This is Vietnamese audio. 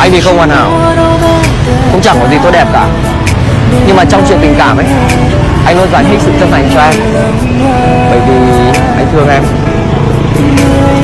Anh thì không hoàn hảo, cũng chẳng có gì tốt đẹp cả. Nhưng mà trong chuyện tình cảm ấy, anh luôn dành hết sự chân thành cho em, bởi vì anh thương em.